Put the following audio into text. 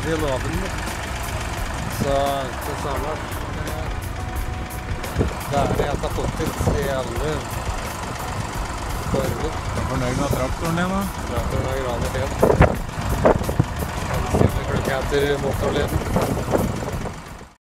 dialogen. Så det sa han at det er et av potensielle former. Du er fornøyd med traktoren din, da? Traktoren er graner helt. Den sitter klokka etter motorlyden.